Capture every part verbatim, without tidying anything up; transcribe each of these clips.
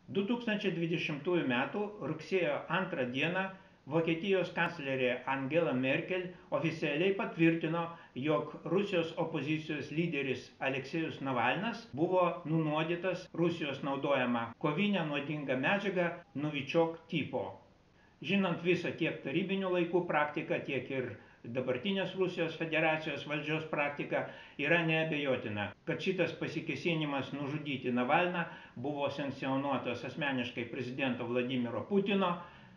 du tūkstančiai dvidešimtųjų metų rugsėjo antrą dieną Vokietijos kanclerė Angela Merkel oficialiai patvirtino, jog Rusijos opozicijos lyderis Aleksejus Navalnas buvo nunuodytas Rusijos naudojama kovinė nuodinga medžiaga Novichok tipo. Žinant visą tiek tarybinių laikų praktiką, tiek ir dabartinės Rusijos federacijos valdžios praktika, yra neabejotina, kad šitas pasikėsinimas nužudyti Navalną buvo sankcionuotas asmeniškai prezidento Vladimiro Putino.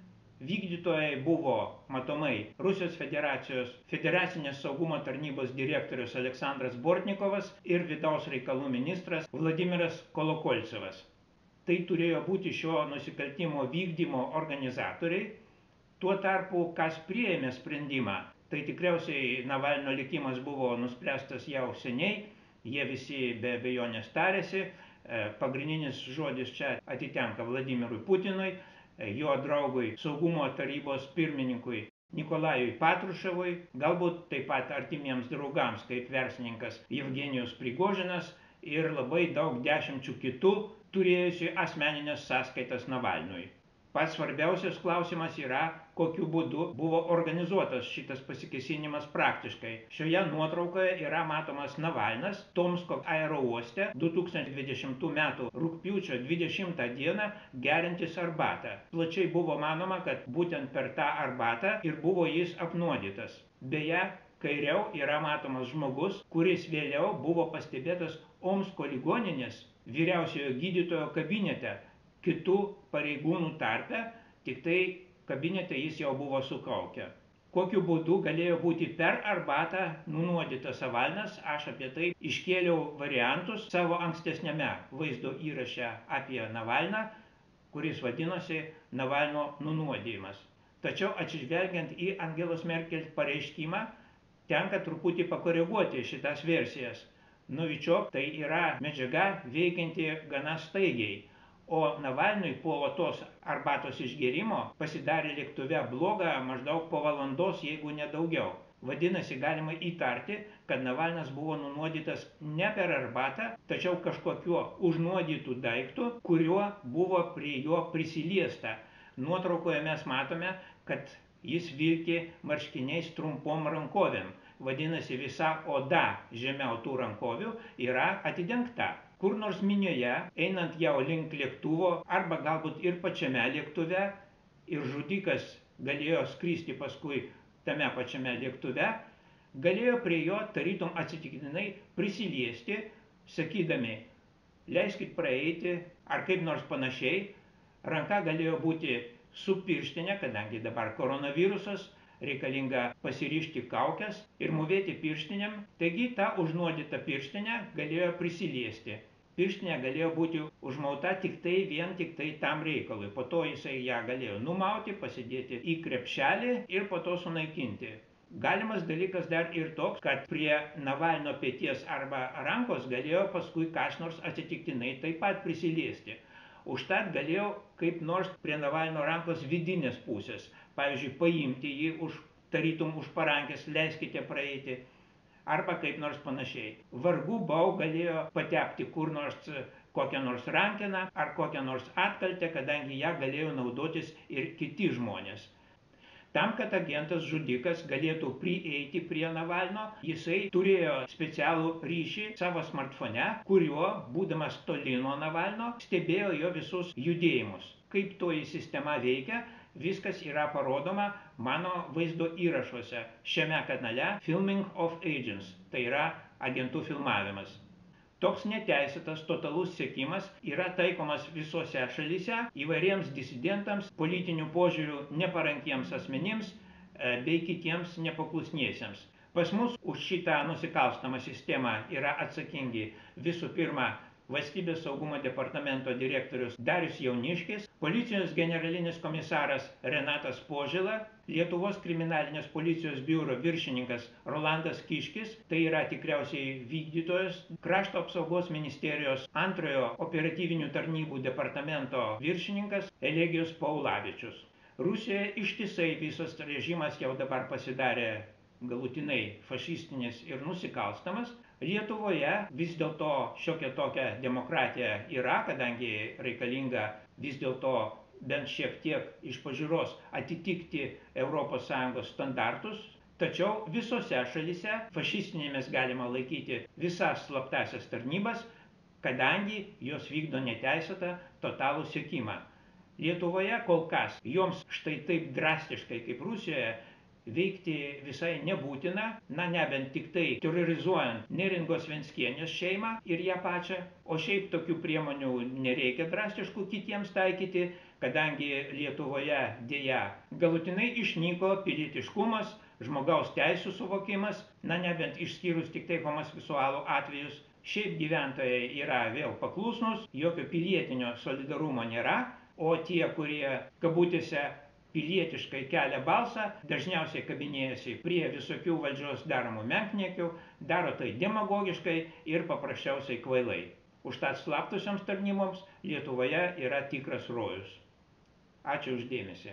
Vykdytojai buvo matomai Rusijos federacijos federacinės saugumo tarnybos direktorius Aleksandras Bortnikovas ir vidaus reikalų ministras Vladimiras Kolokoltsevas. Tai turėjo būti šio nusikaltimo vykdymo organizatoriai. Tuo tarpu, kas priėmė sprendimą, tai tikriausiai Navalno likimas buvo nuspręstas jau seniai, jie visi be abejonės tarėsi, pagrindinis žodis čia atitenka Vladimirui Putinui, jo draugui saugumo tarybos pirmininkui Nikolajui Patruševui, galbūt taip pat artimiems draugams kaip verslininkas Jevgenijus Prigožinas ir labai daug dešimčių kitų turėjusių asmeninės sąskaitas Navalnui. Pats svarbiausias klausimas yra, kokiu būdu buvo organizuotas šitas pasikėsinimas praktiškai. Šioje nuotraukoje yra matomas Navalnas Tomsko aerouoste du tūkstančiai dvidešimtų metų rugpjūčio dvidešimtą dieną geriantis arbatą. Plačiai buvo manoma, kad būtent per tą arbatą ir buvo jis apnuodytas. Beje, kairiau yra matomas žmogus, kuris vėliau buvo pastebėtas Omsko ligoninės vyriausiojo gydytojo kabinete, kitų pareigūnų tarpe, tik tai kabinete jis jau buvo su kauke. Kokiu būdu galėjo būti per arbatą nunuodytas Navalnas, aš apie tai iškėliau variantus savo ankstesniame vaizdo įraše apie Navalną, kuris vadinosi Navalno nunuodijimas. Tačiau atsižvelgiant į Angelos Merkel pareiškimą, tenka truputį pakoreguoti šitas versijas. Novichok tai yra medžiaga veikianti gana staigiai. O Navalnui po tos arbatos išgėrimo pasidarė lėktuve bloga maždaug po valandos, jeigu ne daugiau. Vadinasi, galima įtarti, kad Navalnas buvo nunuodytas ne per arbatą, tačiau kažkokiu užnuodytų daiktų, kuriuo buvo prie jo prisiliesta. Nuotraukoje mes matome, kad jis vilki marškiniais trumpom rankovėm. Vadinasi, visa oda žemiau tų rankovių yra atidengta. Kur nors minioje, einant jau link lėktuvo arba galbūt ir pačiame lėktuve, ir žudikas galėjo skristi paskui tame pačiame lėktuve, galėjo prie jo tarytum atsitiktinai prisiliesti, sakydami, leiskit praeiti ar kaip nors panašiai. Ranka galėjo būti su pirštinė, kadangi dabar koronavirusas, reikalinga pasirišti kaukes ir mūvėti pirštinėm, taigi tą užnuodytą pirštinę galėjo prisiliesti. Pirštinė galėjo būti užmauta tik tai vien tik tai tam reikalui. Po to jisai ją galėjo numauti, pasidėti į krepšelį ir po to sunaikinti. Galimas dalykas dar ir toks, kad prie Navalno peties arba rankos galėjo paskui kas nors atsitiktinai taip pat prisiliesti. Užtat galėjo kaip nors prie Navalno rankos vidinės pusės, pavyzdžiui, paimti jį už, tarytum už parankės, leiskite praeiti, arba kaip nors panašiai. Vargu bau galėjo patepti kur nors kokią nors rankeną ar kokią nors atkaltę, kadangi ją galėjo naudotis ir kiti žmonės. Tam, kad agentas žudikas galėtų prieiti prie Navalno, jisai turėjo specialų ryšį savo smartfone, kuriuo, būdamas toli nuo Navalno, stebėjo jo visus judėjimus. Kaip toji sistema veikia, viskas yra parodoma mano vaizdo įrašuose šiame kanale Filming of Agents, tai yra agentų filmavimas. Toks neteisėtas totalus sekimas yra taikomas visose šalyse įvairiems disidentams, politinių požiūrių neparankiems asmenims bei kitiems nepaklusniesiems. Pas mus už šitą nusikalstamą sistemą yra atsakingi visų pirma Valstybės saugumo departamento direktorius Darius Jauniškis, policijos generalinis komisaras Renatas Požėla, Lietuvos kriminalinės policijos biuro viršininkas Rolandas Kiškis, tai yra tikriausiai vykdytojas, Krašto apsaugos ministerijos antrojo operatyvinių tarnybų departamento viršininkas Elegijus Paulavičius. Rusijoje ištisai visas režimas jau dabar pasidarė galutinai fašistinis ir nusikalstamas. Lietuvoje vis dėlto šiokia tokia demokratija yra, kadangi reikalinga vis dėlto bent šiek tiek iš pažiūros atitikti Europos Sąjungos standartus, tačiau visose šalyse fašistinėmis galima laikyti visas slaptasias tarnybas, kadangi jos vykdo neteisėtą totalų sekimą. Lietuvoje kol kas joms štai taip drastiškai kaip Rusijoje veikti visai nebūtina, na nebent tik tai terrorizuojant Neringos Venckienės šeimą ir ją pačią, o šiaip tokių priemonių nereikia drastiškų kitiems taikyti, kadangi Lietuvoje dėja galutinai išnyko pilietiškumas, žmogaus teisų suvokimas, na nebent išskyrus tik tai homoseksualų atvejus. Šiaip gyventojai yra vėl paklusnus, jokio pilietinio solidarumo nėra, o tie, kurie kabutėse pilietiškai kelia balsą, dažniausiai kabinėjasi prie visokių valdžios daromų menkniekių, daro tai demagogiškai ir paprasčiausiai kvailai. Užtat slaptosioms tarnyboms Lietuvoje yra tikras rojus. Ačiū užдемesi.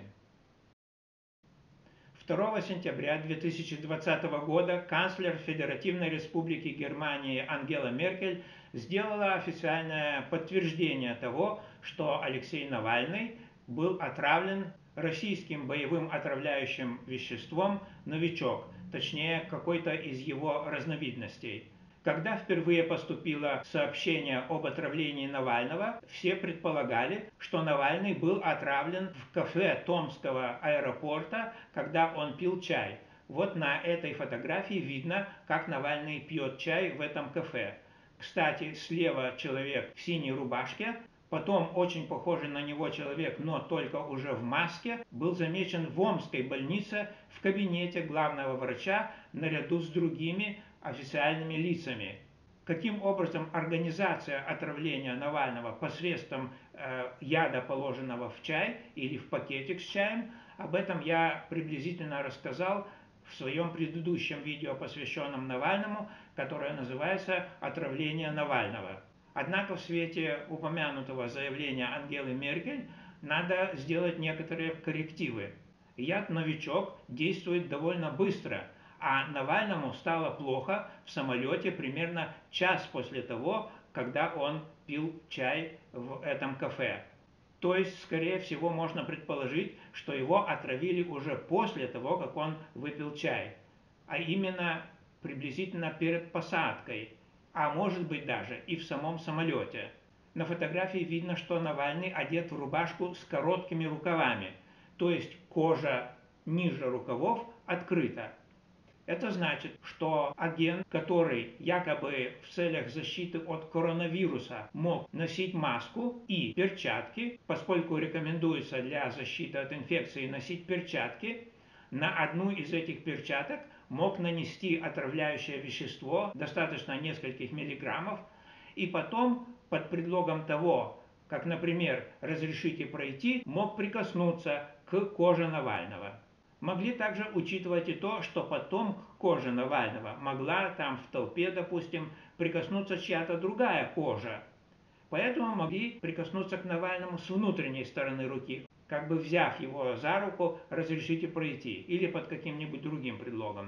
второго сентября две тысячи двадцатого года канцлер Федеративной Республики Германии Ангела Меркель сделала официальное подтверждение того, что Алексей Навальный был отравлен российским боевым отравляющим веществом «Новичок», точнее, какой-то из его разновидностей. Когда впервые поступило сообщение об отравлении Навального, все предполагали, что Навальный был отравлен в кафе Томского аэропорта, когда он пил чай. Вот на этой фотографии видно, как Навальный пьет чай в этом кафе. Кстати, слева человек в синей рубашке, потом очень похожий на него человек, но только уже в маске, был замечен в Омской больнице в кабинете главного врача наряду с другими официальными лицами. Каким образом организация отравления Навального посредством э, яда, положенного в чай или в пакетик с чаем, об этом я приблизительно рассказал в своем предыдущем видео, посвященном Навальному, которое называется «Отравление Навального». Однако в свете упомянутого заявления Ангелы Меркель надо сделать некоторые коррективы. Яд «Новичок» действует довольно быстро, а Навальному стало плохо в самолете примерно час после того, когда он пил чай в этом кафе. То есть, скорее всего, можно предположить, что его отравили уже после того, как он выпил чай, а именно приблизительно перед посадкой, а может быть даже и в самом самолете. На фотографии видно, что Навальный одет в рубашку с короткими рукавами, то есть кожа ниже рукавов открыта. Это значит, что агент, который якобы в целях защиты от коронавируса мог носить маску и перчатки, поскольку рекомендуется для защиты от инфекции носить перчатки, на одну из этих перчаток мог нанести отравляющее вещество, достаточно нескольких миллиграммов, и потом под предлогом того, как, например, разрешите пройти, мог прикоснуться к коже Навального. Могли также учитывать и то, что потом к коже Навального могла там в толпе, допустим, прикоснуться чья-то другая кожа. Поэтому могли прикоснуться к Навальному с внутренней стороны руки, как бы взяв его за руку, разрешите пройти, или под каким-нибудь другим предлогом.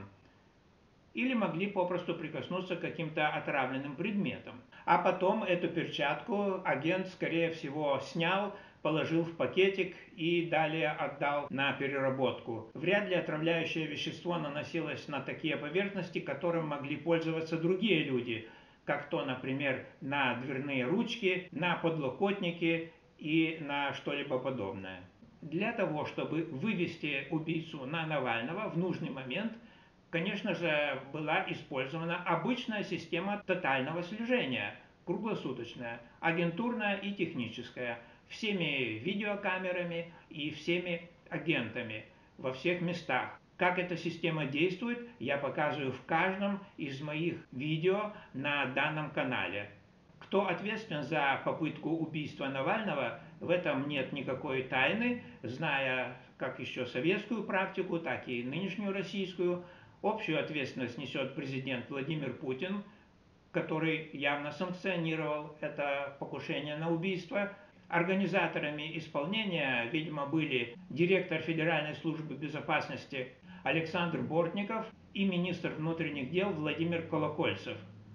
Или могли попросту прикоснуться к каким-то отравленным предметам. А потом эту перчатку агент, скорее всего, снял, положил в пакетик и далее отдал на переработку. Вряд ли отравляющее вещество наносилось на такие поверхности, которым могли пользоваться другие люди, как то, например, на дверные ручки, на подлокотники и на что-либо подобное. Для того, чтобы вывести убийцу на Навального в нужный момент, конечно же, была использована обычная система тотального слежения, круглосуточная, агентурная и техническая, всеми видеокамерами и всеми агентами во всех местах. Как эта система действует, я показываю в каждом из моих видео на данном канале. Кто ответственен за попытку убийства Навального, в этом нет никакой тайны, зная как еще советскую практику, так и нынешнюю российскую. Общую ответственность несет президент Владимир Путин, который явно санкционировал это покушение на убийство. Организаторами исполнения, видимо, были директор Федеральной службы безопасности Александр Бортников и министр внутренних дел Владимир Колокольцев.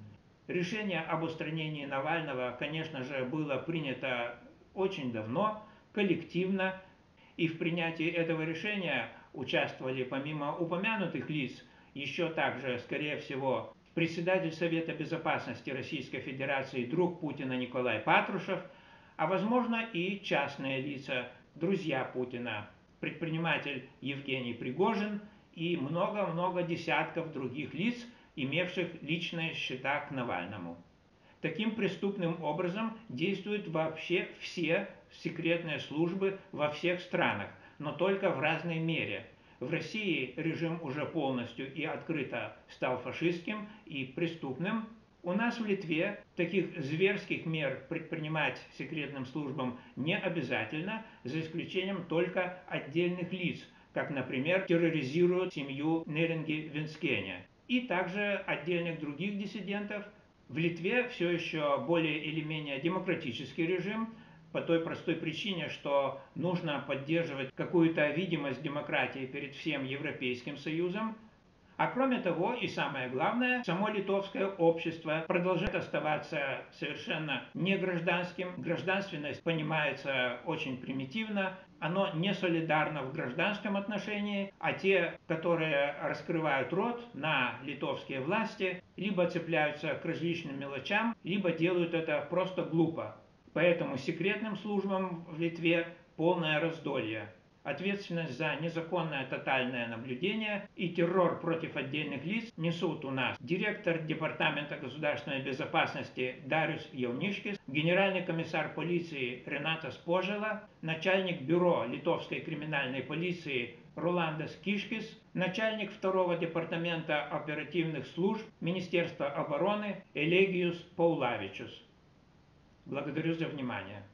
Решение об устранении Навального, конечно же, было принято очень давно, коллективно, и в принятии этого решения участвовали помимо упомянутых лиц еще также, скорее всего, председатель Совета Безопасности Российской Федерации, друг Путина Николай Патрушев, а возможно и частные лица, друзья Путина, предприниматель Евгений Пригожин и много-много десятков других лиц, имевших личные счета к Навальному. Таким преступным образом действуют вообще все секретные службы во всех странах, но только в разной мере. В России режим уже полностью и открыто стал фашистским и преступным. У нас в Литве таких зверских мер предпринимать секретным службам не обязательно, за исключением только отдельных лиц, как, например, терроризируют семью Неринги-Венскене, и также отдельных других диссидентов. В Литве все еще более или менее демократический режим, по той простой причине, что нужно поддерживать какую-то видимость демократии перед всем Европейским Союзом. А кроме того, и самое главное, само литовское общество продолжает оставаться совершенно не гражданским. Гражданственность понимается очень примитивно, оно не солидарно в гражданском отношении, а те, которые раскрывают рот на литовские власти, либо цепляются к различным мелочам, либо делают это просто глупо. Поэтому секретным службам в Литве полное раздолье. Ответственность за незаконное тотальное наблюдение и террор против отдельных лиц несут у нас директор Департамента государственной безопасности Дариус Jauniškis, генеральный комиссар полиции Рената Спожела, начальник бюро литовской криминальной полиции Роландас Кишкис, начальник второго департамента оперативных служб Министерства обороны Элегиус Паулавичус. Благодарю за внимание.